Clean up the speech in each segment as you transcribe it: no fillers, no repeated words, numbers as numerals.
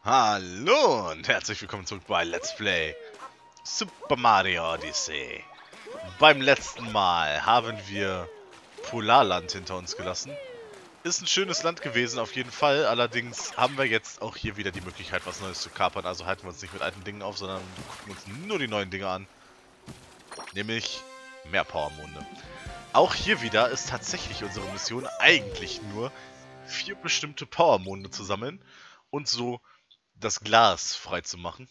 Hallo und herzlich willkommen zurück bei Let's Play Super Mario Odyssey. Beim letzten Mal haben wir Polarland hinter uns gelassen. Ist ein schönes Land gewesen auf jeden Fall, allerdings haben wir jetzt auch hier wieder die Möglichkeit, was Neues zu kapern. Also halten wir uns nicht mit alten Dingen auf, sondern gucken uns nur die neuen Dinge an. Nämlich mehr Powermonde. Auch hier wieder ist tatsächlich unsere Mission eigentlich nur 4 bestimmte Powermonde zu sammeln und so das Glas freizumachen.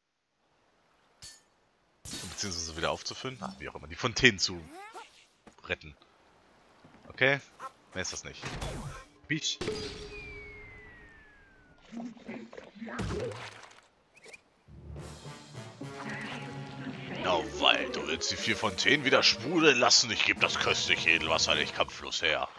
Beziehungsweise wieder aufzufüllen. Wie auch immer. Die Fontänen zu retten. Okay? Mehr ist das nicht. Beach. Na, weil du willst die 4 Fontänen wieder sprudeln lassen. Ich gebe das köstliche Edelwasser nicht kampflos her.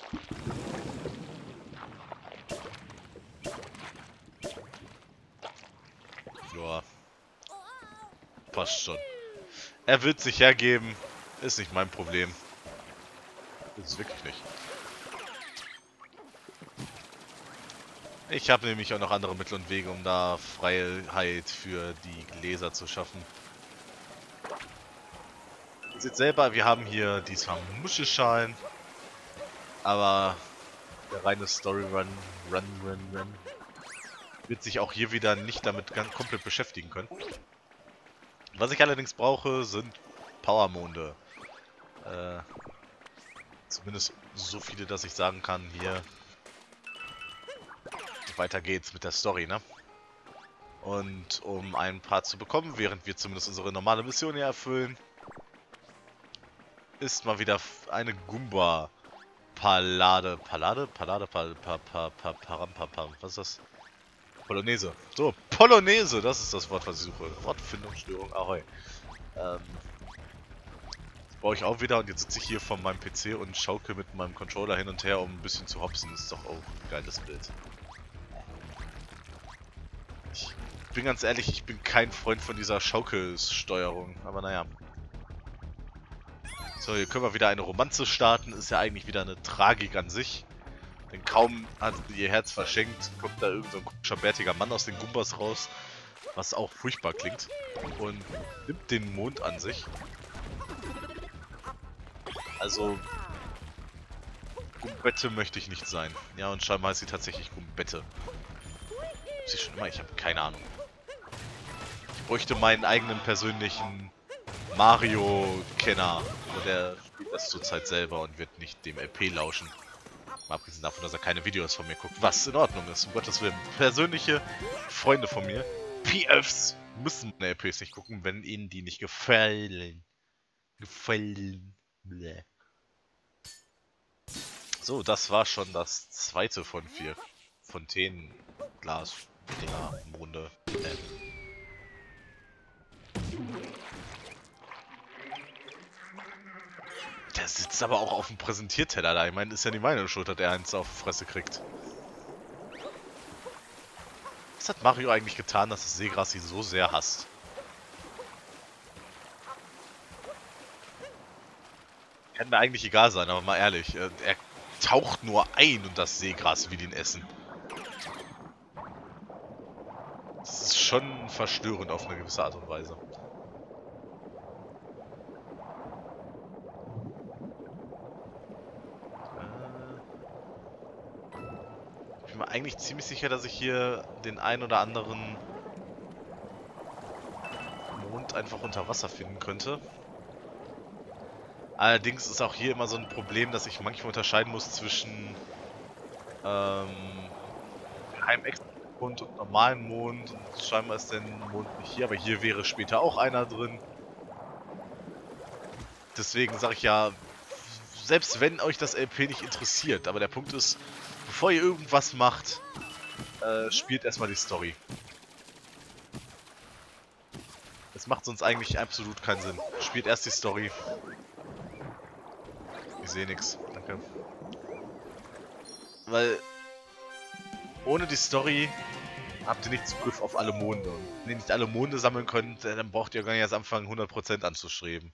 Ja. Passt schon. Er wird sich hergeben. Ist nicht mein Problem. Ist es wirklich nicht. Ich habe nämlich auch noch andere Mittel und Wege, um da Freiheit für die Gläser zu schaffen. Ihr seht selber, wir haben hier diesmal Muschelschalen. Aber der reine Story-Run wird sich auch hier wieder nicht damit ganz komplett beschäftigen können. Was ich allerdings brauche, sind Powermonde. Zumindest so viele, dass ich sagen kann, hier weiter geht's mit der Story, ne? Und um ein paar zu bekommen, während wir zumindest unsere normale Mission hier erfüllen, ist mal wieder eine Goomba-Palade. Was ist das? Polonaise. So, Polonaise, das ist das Wort, was ich suche. Wortfindungsstörung, ahoi. Das brauche ich auch wieder und jetzt sitze ich hier vor meinem PC und schaukel mit meinem Controller hin und her, um ein bisschen zu hopsen. Das ist doch auch ein geiles Bild. Ich bin ganz ehrlich, ich bin kein Freund von dieser Schaukelsteuerung, aber naja. So, hier können wir wieder eine Romanze starten. Ist ja eigentlich wieder eine Tragik an sich. Denn kaum hat sie ihr Herz verschenkt, kommt da irgend so ein komischer, bärtiger Mann aus den Goombas raus. Was auch furchtbar klingt. Und nimmt den Mond an sich. Also, Gumbette möchte ich nicht sein. Ja, und scheinbar ist sie tatsächlich Gumbette. Sie schon immer, ich habe keine Ahnung. Ich bräuchte meinen eigenen persönlichen Mario-Kenner. Aber der spielt das zurzeit selber und wird nicht dem LP lauschen. Mal abgesehen davon, dass er keine Videos von mir guckt. Was in Ordnung ist, um Gottes Willen. Persönliche Freunde von mir, PFs, müssen meine LPs nicht gucken, wenn ihnen die nicht gefallen. Bleh. So, das war schon das zweite von 4 Fontänen, Glas, Dinger, Monde. Der sitzt aber auch auf dem Präsentierteller da. Ich meine, ist ja nicht meine Schuld, dass er eins auf die Fresse kriegt. Was hat Mario eigentlich getan, dass das Seegras sie so sehr hasst? Kann mir eigentlich egal sein, aber mal ehrlich. Er taucht nur ein und das Seegras will ihn essen. Das ist schon verstörend auf eine gewisse Art und Weise. Ich bin mir eigentlich ziemlich sicher, dass ich hier den ein oder anderen Mond einfach unter Wasser finden könnte. Allerdings ist auch hier immer so ein Problem, dass ich manchmal unterscheiden muss zwischen Geheim-Extra-Mond und normalen Mond. Und scheinbar ist der Mond nicht hier, aber hier wäre später auch einer drin. Deswegen sage ich ja, selbst wenn euch das LP nicht interessiert, aber der Punkt ist, bevor ihr irgendwas macht, spielt erstmal die Story. Das macht sonst eigentlich absolut keinen Sinn. Spielt erst die Story. Ich sehe nichts. Danke. Weil ohne die Story habt ihr nicht Zugriff auf alle Monde. Und wenn ihr nicht alle Monde sammeln könnt, dann braucht ihr gar nicht erst anfangen, 100% anzustreben.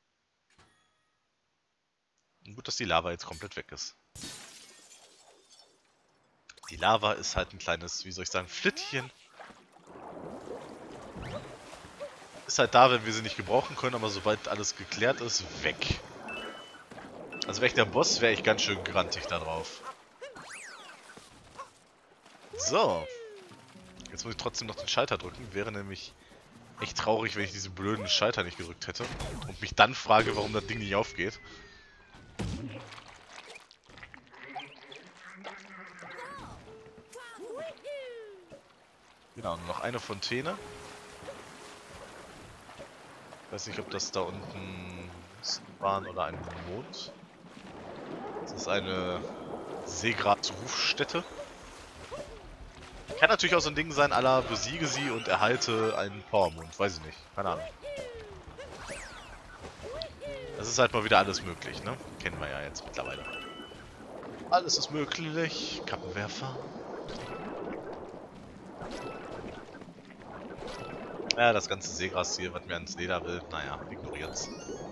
Und gut, dass die Lava jetzt komplett weg ist. Die Lava ist halt ein kleines, wie soll ich sagen, Flittchen Ist halt da, wenn wir sie nicht gebrauchen können, aber sobald alles geklärt ist, weg. Also wäre ich der Boss, wäre ich ganz schön grantig da drauf. So. Jetzt muss ich trotzdem noch den Schalter drücken. Wäre nämlich echt traurig, wenn ich diesen blöden Schalter nicht gedrückt hätte. Und mich dann frage, warum das Ding nicht aufgeht. Genau, noch eine Fontäne. Ich weiß nicht, ob das da unten waren oder ein Mond. Das ist eine Seegras-Rufstätte. Kann natürlich auch so ein Ding sein, à la besiege sie und erhalte einen Powermond. Weiß ich nicht. Keine Ahnung. Das ist halt mal wieder alles möglich, ne? Kennen wir ja jetzt mittlerweile. Alles ist möglich. Kappenwerfer. Ja, das ganze Seegras hier, was mir ans Leder will. Naja, ignoriert's.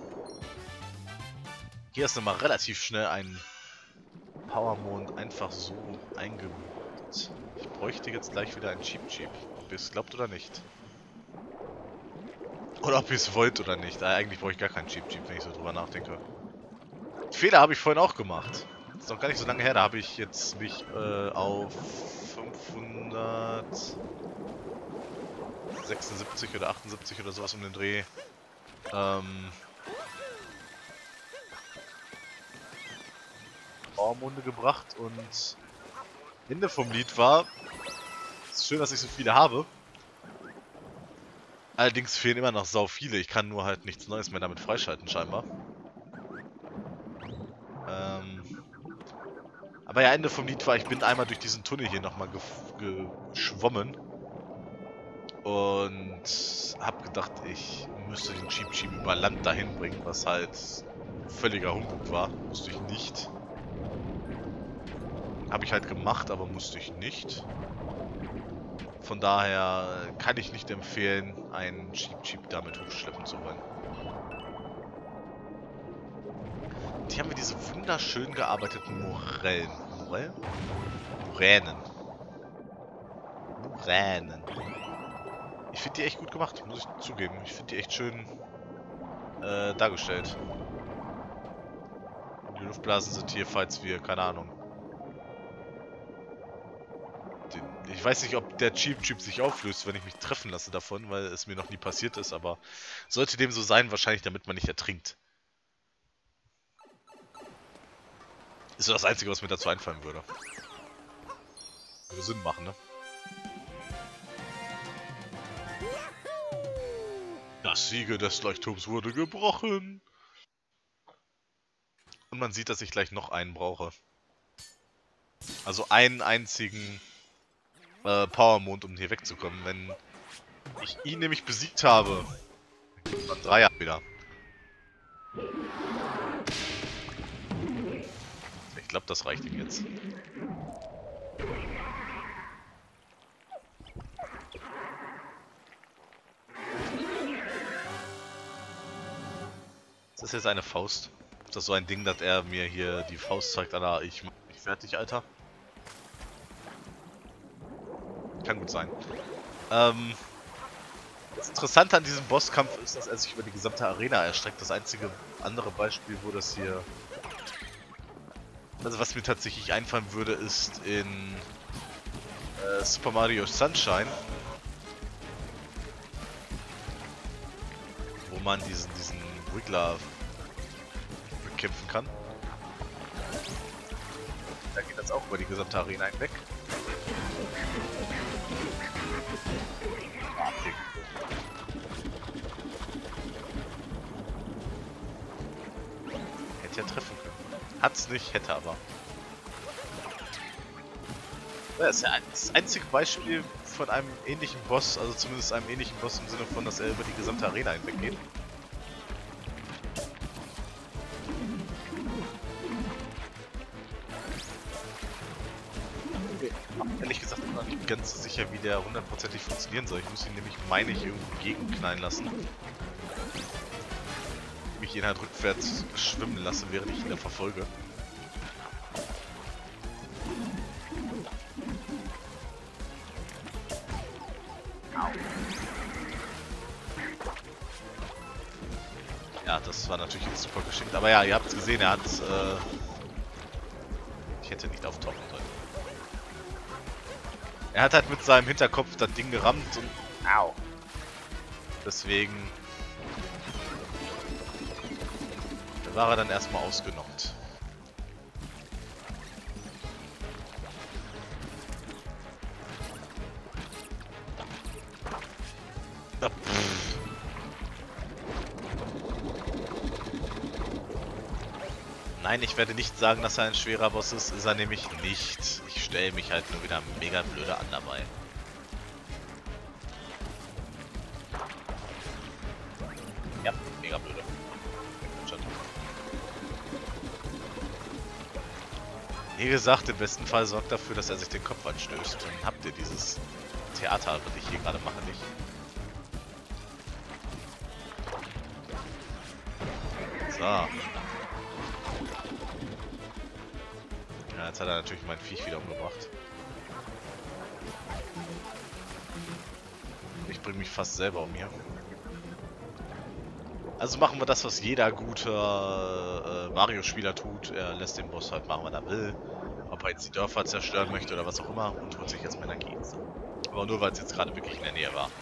Hier ist nochmal relativ schnell ein Powermond einfach so eingebaut. Ich bräuchte jetzt gleich wieder einen Cheep-Cheep. Ob ihr es glaubt oder nicht. Oder ob ihr es wollt oder nicht. Eigentlich brauche ich gar keinen Cheep-Cheep, wenn ich so drüber nachdenke. Fehler habe ich vorhin auch gemacht. Das ist noch gar nicht so lange her. Da habe ich jetzt mich auf 576 oder 78 oder sowas um den Dreh Powermonde gebracht und Ende vom Lied war, es ist schön, dass ich so viele habe. Allerdings fehlen immer noch sau viele. Ich kann nur halt nichts Neues mehr damit freischalten scheinbar. Aber ja, Ende vom Lied war, ich bin einmal durch diesen Tunnel hier nochmal geschwommen. Und hab gedacht, ich müsste den Cheep-Cheep über Land dahin bringen, was halt völliger Humbug war. Musste ich nicht. Habe ich halt gemacht, aber musste ich nicht. Von daher kann ich nicht empfehlen, einen Cheep-Cheep damit hochschleppen zu wollen. Und hier haben wir diese wunderschön gearbeiteten Morellen. Morellen? Muränen. Muränen. Ich finde die echt gut gemacht, muss ich zugeben. Ich finde die echt schön dargestellt. Die Luftblasen sind hier, falls wir, keine Ahnung. Ich weiß nicht, ob der Cheep-Cheep sich auflöst, wenn ich mich treffen lasse davon, weil es mir noch nie passiert ist, aber sollte dem so sein, wahrscheinlich damit man nicht ertrinkt. Ist so das Einzige, was mir dazu einfallen würde. Würde Sinn machen, ne? Das Siegel des Leuchtturms wurde gebrochen. Und man sieht, dass ich gleich noch einen brauche. Also einen einzigen Powermond, um hier wegzukommen. Wenn ich ihn nämlich besiegt habe, dann 3 wieder. Ich glaube, das reicht ihm jetzt. Ist das jetzt eine Faust? Ist das so ein Ding, dass er mir hier die Faust zeigt? Alter, ich mach mich fertig, Alter. Kann gut sein. Das Interessante an diesem Bosskampf ist, dass er sich über die gesamte Arena erstreckt. Das einzige andere Beispiel, wo das hier... Also was mir tatsächlich einfallen würde, ist in Super Mario Sunshine. Wo man diesen Wiggler bekämpfen kann. Da geht das auch über die gesamte Arena hinweg. Hätte ja treffen können. Hat's nicht, hätte aber. Das ist ja das einzige Beispiel von einem ähnlichen Boss, also zumindest einem ähnlichen Boss im Sinne von, dass er über die gesamte Arena hinweg geht. Ehrlich gesagt bin ich noch nicht ganz so sicher, wie der hundertprozentig funktionieren soll. Ich muss ihn nämlich, meine ich, irgendwo gegenknallen lassen. Mich ihn halt rückwärts schwimmen lasse, während ich ihn da verfolge. das war natürlich jetzt super geschickt. Aber ja, ihr habt es gesehen, er hat... ich hätte nicht auftauchen sollen. Er hat halt mit seinem Hinterkopf das Ding gerammt und... Au! Deswegen... Da war er dann erstmal ausgenockt. Nein, ich werde nicht sagen, dass er ein schwerer Boss ist. Ist er nämlich nicht. Ich stelle mich halt nur wieder mega blöde an dabei. Ja, mega blöde. Wie gesagt, im besten Fall sorgt dafür, dass er sich den Kopf anstößt. Dann habt ihr dieses Theater, was ich hier gerade mache, nicht. So. Ja, jetzt hat er natürlich mein Viech wieder umgebracht. Ich bringe mich fast selber um hier. Also machen wir das, was jeder gute Mario-Spieler tut. Er lässt den Boss halt machen, was er will. Ob er jetzt die Dörfer zerstören möchte oder was auch immer. Und holt sich jetzt mal Energie. Aber nur, weil es jetzt gerade wirklich in der Nähe war.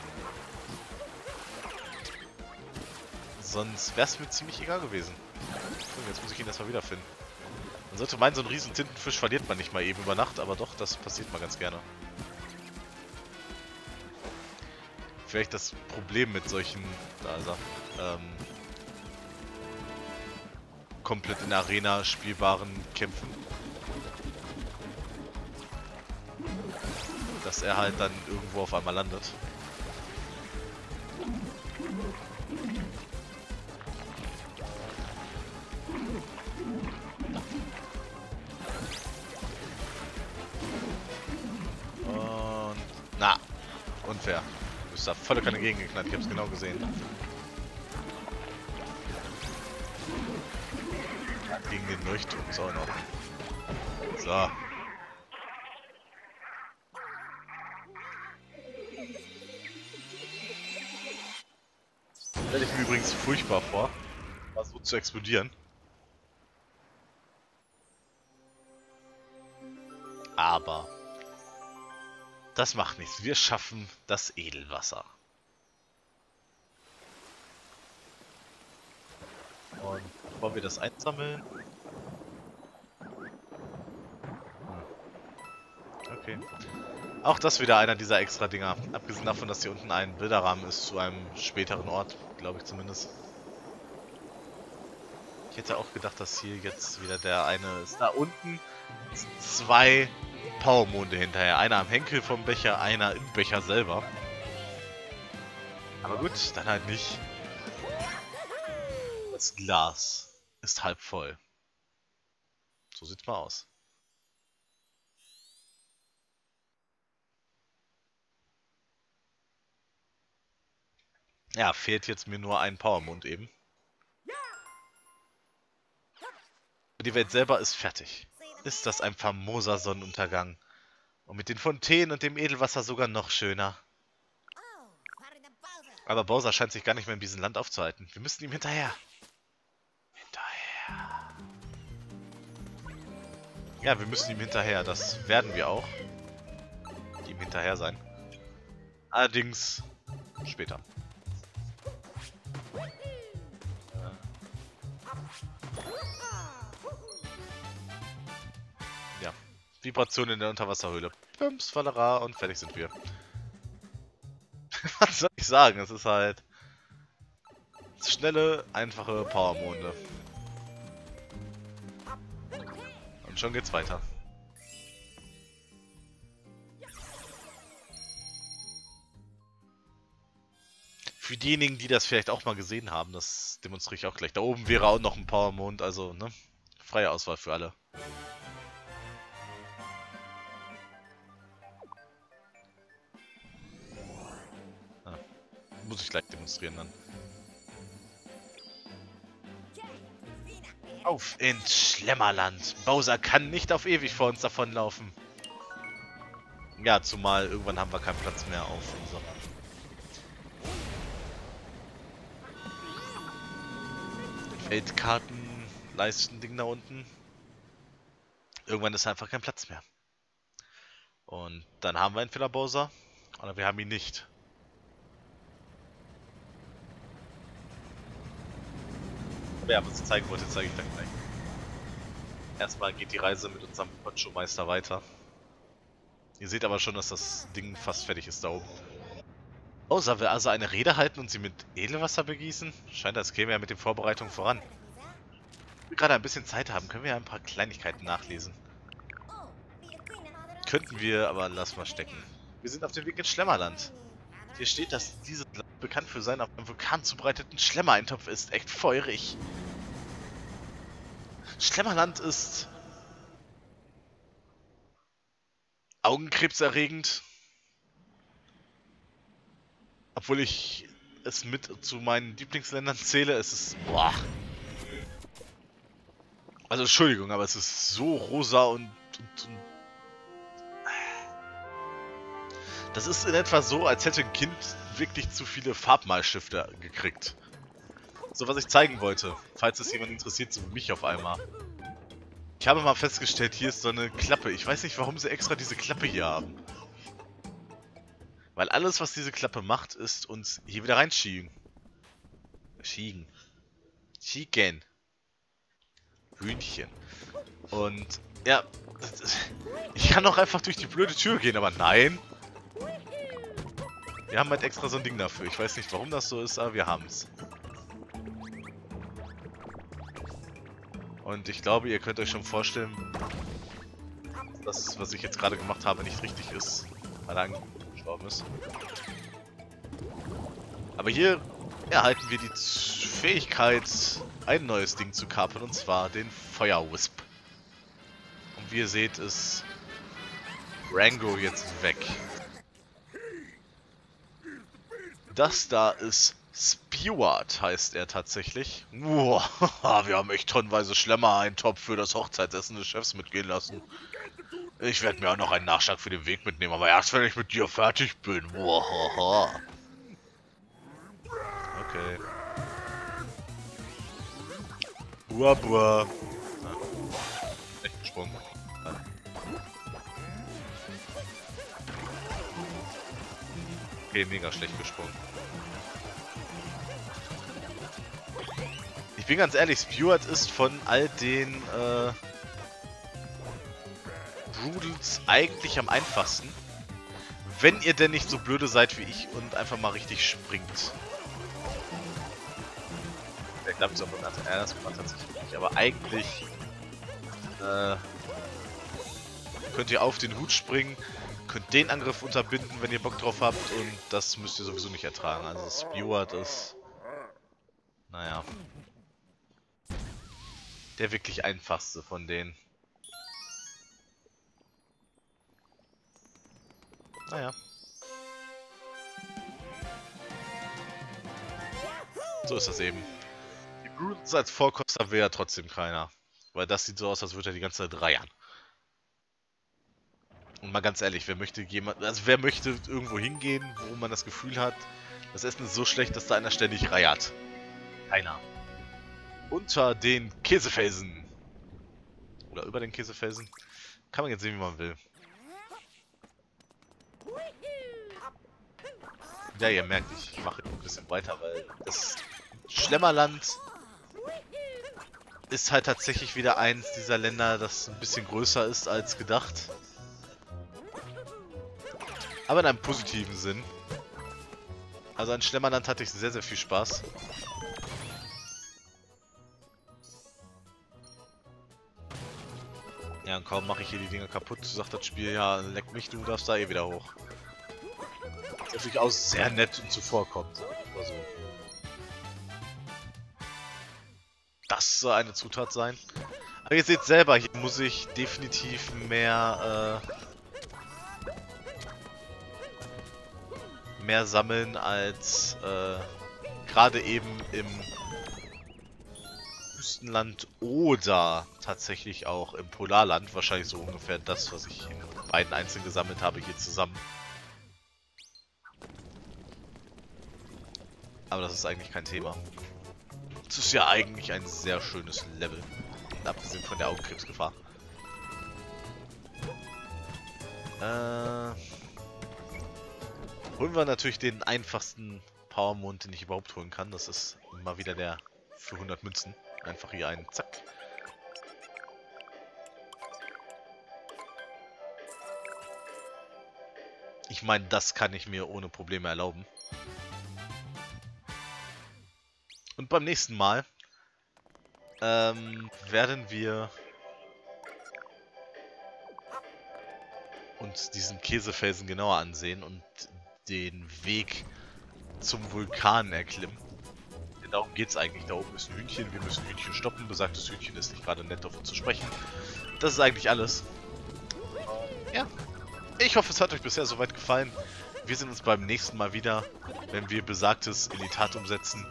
Sonst wäre es mir ziemlich egal gewesen. So, jetzt muss ich ihn erstmal wiederfinden. Man sollte meinen, so einen riesen Tintenfisch verliert man nicht mal eben über Nacht. Aber doch, das passiert mal ganz gerne. Vielleicht das Problem mit solchen... Da ist er. Komplett in der Arena spielbaren Kämpfen. Dass er halt dann irgendwo auf einmal landet. Und... Na! Unfair. Du bist da volle Kanne gegengeknallt, ich hab's genau gesehen. Gegen den Leuchtturm ist auch in Ordnung. So. Stelle ich mir übrigens furchtbar vor, mal so zu explodieren. Aber das macht nichts. Wir schaffen das Edelwasser. Und bevor wir das einsammeln... Okay. Auch das wieder einer dieser extra Dinger. Abgesehen davon, dass hier unten ein Bilderrahmen ist zu einem späteren Ort, glaube ich zumindest. Ich hätte auch gedacht, dass hier jetzt wieder der eine ist. Da unten zwei Powermonde hinterher. Einer am Henkel vom Becher, einer im Becher selber. Aber gut, dann halt nicht. Das Glas ist halb voll. So sieht's mal aus. Ja, fehlt jetzt mir nur ein Powermond eben. Die Welt selber ist fertig. Ist das ein famoser Sonnenuntergang. Und mit den Fontänen und dem Edelwasser sogar noch schöner. Aber Bowser scheint sich gar nicht mehr in diesem Land aufzuhalten. Wir müssen ihm hinterher. Ja, wir müssen ihm hinterher. Das werden wir auch. Ihm hinterher sein. Allerdings später. Ja. Vibration in der Unterwasserhöhle. Pumps, Fallera und fertig sind wir. Was soll ich sagen? Es ist halt schnelle, einfache Powermonde. Und schon geht's weiter. Für diejenigen, die das vielleicht auch mal gesehen haben, das demonstriere ich auch gleich. Da oben wäre auch noch ein Powermond, also ne, freie Auswahl für alle. Ah, muss ich gleich demonstrieren dann. Auf ins Schlemmerland. Bowser kann nicht auf ewig vor uns davonlaufen. Ja, zumal irgendwann haben wir keinen Platz mehr auf unserem Geldkartenleisten-Ding da unten. Irgendwann ist einfach kein Platz mehr. Und dann haben wir entweder Bowser oder wir haben ihn nicht. Aber ja, was ich zeigen wollte, zeige ich dann gleich. Erstmal geht die Reise mit unserem Poncho-Meister weiter. Ihr seht aber schon, dass das Ding fast fertig ist da oben. Oh, sollen wir also eine Rede halten und sie mit Edelwasser begießen? Scheint, als käme er mit den Vorbereitungen voran. Wenn wir gerade ein bisschen Zeit haben, können wir ja ein paar Kleinigkeiten nachlesen. Könnten wir, aber lass mal stecken. Wir sind auf dem Weg ins Schlemmerland. Hier steht, dass dieses Land bekannt für seinen auf einem Vulkan zubereiteten Schlemmereintopf ist. Echt feurig. Schlemmerland ist augenkrebserregend. Obwohl ich es mit zu meinen Lieblingsländern zähle, es ist... Boah. Also Entschuldigung, aber es ist so rosa und das ist in etwa so, als hätte ein Kind wirklich zu viele Farbmalstifte gekriegt. So, was ich zeigen wollte, falls es jemand interessiert, so wie mich auf einmal. Ich habe mal festgestellt, hier ist so eine Klappe. Ich weiß nicht, warum sie extra diese Klappe hier haben. Weil alles, was diese Klappe macht, ist uns hier wieder reinschieben. Schiegen. Hühnchen. Und, ja, ich kann auch einfach durch die blöde Tür gehen, aber nein. Wir haben halt extra so ein Ding dafür. Ich weiß nicht, warum das so ist, aber wir haben es. Und ich glaube, ihr könnt euch schon vorstellen, dass das, was ich jetzt gerade gemacht habe, nicht richtig ist, weil er gestorben ist. Aber hier erhalten wir die Fähigkeit, ein neues Ding zu kapern, und zwar den Feuerwisp. Und wie ihr seht, ist Rango jetzt weg. Das da ist Spewart, heißt er tatsächlich. Wow, wir haben echt tonnenweise Schlemmer-Eintopf für das Hochzeitsessen des Chefs mitgehen lassen. Ich werde mir auch noch einen Nachschlag für den Weg mitnehmen, aber erst wenn ich mit dir fertig bin. Wow. Okay. Buah, buah. Echt gesprungen. Okay, mega schlecht gesprungen. Ich bin ganz ehrlich, Spewart ist von all den Broodals eigentlich am einfachsten. Wenn ihr denn nicht so blöde seid wie ich und einfach mal richtig springt. Ich glaube, das war tatsächlich nicht, aber eigentlich könnt ihr auf den Hut springen, könnt den Angriff unterbinden, wenn ihr Bock drauf habt, und das müsst ihr sowieso nicht ertragen. Also Spewart ist, naja, der wirklich einfachste von denen. Naja. So ist das eben. Die Brutes als Vorkoster wäre ja trotzdem keiner. Weil das sieht so aus, als würde er die ganze Zeit reiern. Und mal ganz ehrlich, wer möchte irgendwo hingehen, wo man das Gefühl hat, das Essen ist so schlecht, dass da einer ständig reiert? Keiner. Unter den Käsefelsen. Oder über den Käsefelsen. Kann man jetzt sehen, wie man will. Ja, ihr merkt, ich mache ein bisschen weiter, weil das Schlemmerland ist halt tatsächlich wieder eins dieser Länder, das ein bisschen größer ist als gedacht. Aber in einem positiven Sinn. Also an Schlemmerland hatte ich sehr, sehr viel Spaß. Ja, und kaum mache ich hier die Dinger kaputt, sagt das Spiel, ja, leck mich, du darfst da eh wieder hoch. Was durchaus sehr nett und zuvorkommt. Also, das soll eine Zutat sein. Aber ihr seht selber, hier muss ich definitiv mehr sammeln als gerade eben im Wüstenland oder tatsächlich auch im Polarland. Wahrscheinlich so ungefähr das, was ich in beiden einzeln gesammelt habe, hier zusammen. Aber das ist eigentlich kein Thema. Das ist ja eigentlich ein sehr schönes Level. Abgesehen von der Augenkrebsgefahr. Holen wir natürlich den einfachsten Powermond, den ich überhaupt holen kann. Das ist mal wieder der für 100 Münzen. Einfach hier einen, zack. Ich meine, das kann ich mir ohne Probleme erlauben. Und beim nächsten Mal werden wir uns diesen Käsefelsen genauer ansehen und den Weg zum Vulkan erklimmen. Denn darum geht es eigentlich. Da oben ist ein Hühnchen, wir müssen Hühnchen stoppen. Besagtes Hühnchen ist nicht gerade nett, auf uns zu sprechen. Das ist eigentlich alles. Ja, ich hoffe, es hat euch bisher soweit gefallen. Wir sehen uns beim nächsten Mal wieder, wenn wir Besagtes in die Tat umsetzen.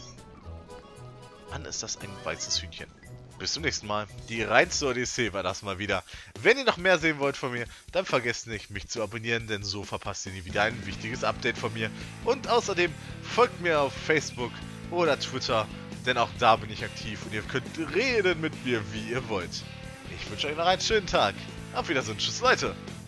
Mann, ist das ein weißes Hühnchen. Bis zum nächsten Mal. Die reinste Odyssee war das mal wieder. Wenn ihr noch mehr sehen wollt von mir, dann vergesst nicht, mich zu abonnieren, denn so verpasst ihr nie wieder ein wichtiges Update von mir. Und außerdem folgt mir auf Facebook oder Twitter, denn auch da bin ich aktiv und ihr könnt reden mit mir, wie ihr wollt. Ich wünsche euch noch einen schönen Tag. Auf Wiedersehen. Tschüss, Leute.